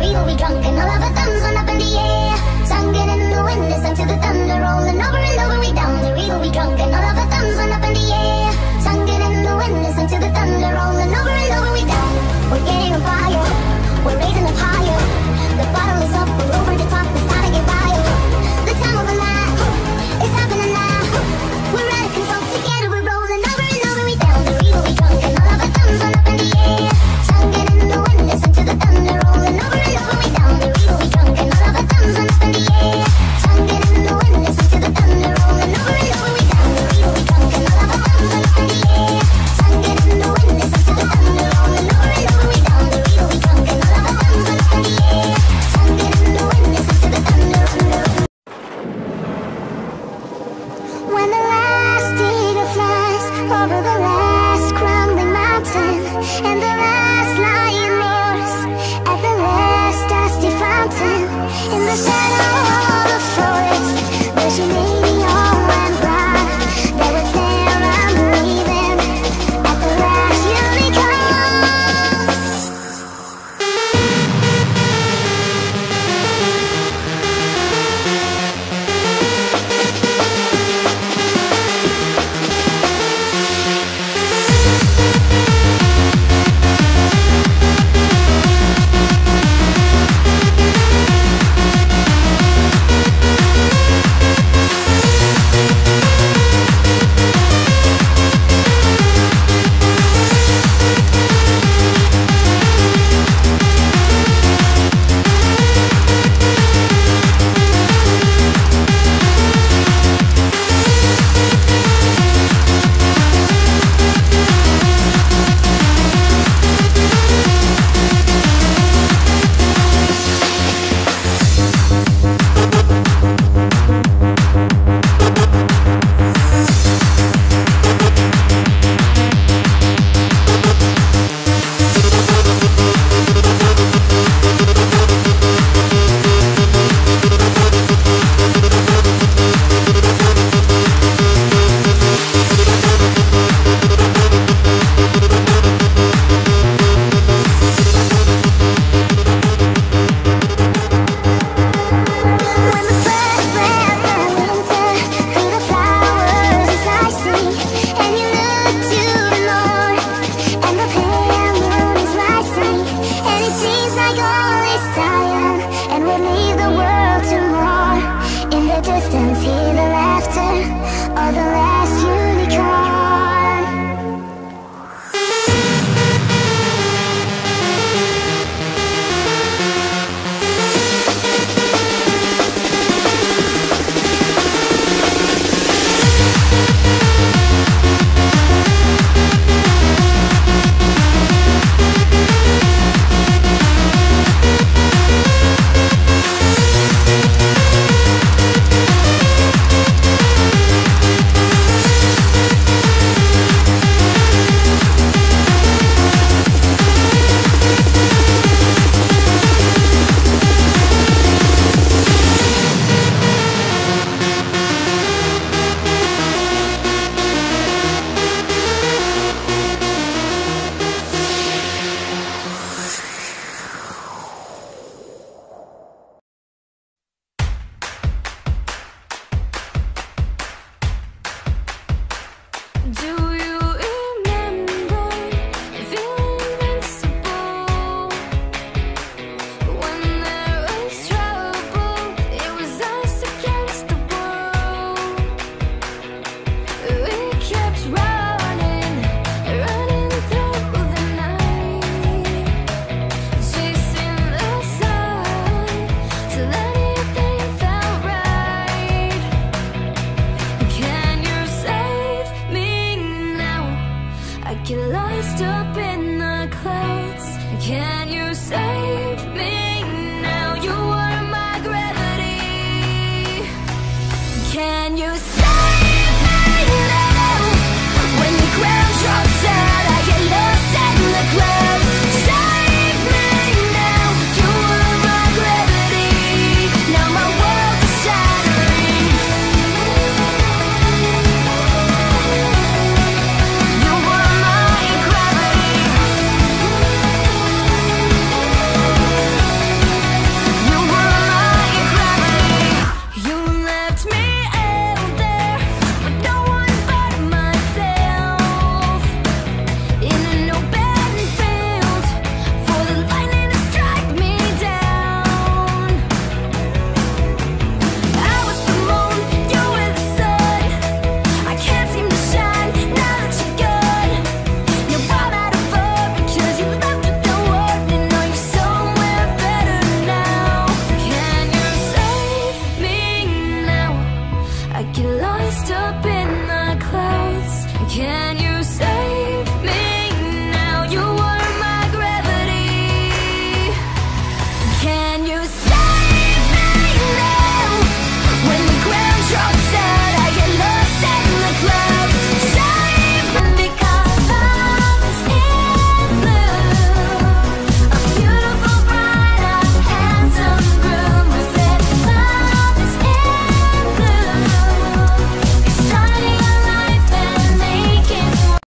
evil, we drunk, and all of our thumbs went up in the air. Singing in the wind, listen to the thunder rolling over and over, we down the evil, we drunk, and all of our thumbs went up in the air. Singing in the wind, listen to the thunder rolling over and over, we down. We're getting on fire, we're raising up higher. The bottle is up, we're over the top, it's time to get wild. The time of a life, it's happening now. We're out of control, together we're rolling over and over, we down the evil, we drunk, and all of our thumbs went up in the air. Singing in the wind, listen to the thunder rolling over and over, we down the evil, we drunk, and all of our thumbs went up in the air. Singing in the wind, listen to the thunder rolling over and over, we down the evil, we drunk, and all of our thumbs went up in the air. Singing in the wind, listen to the thunder rolling over and over, we down the evil, we drunk, and all of our thumbs went up in the air. Singing in the wind, listen to the thunder. When the last eagle flies over the last crumbling mountain, and the last lion roars at the last dusty fountain, in the shadow of the forest, there's your name and blood that was there unbelieving at the last unicorn. Distance, hear the laughter of the last unicorn. Get lost up in the clouds. Can you say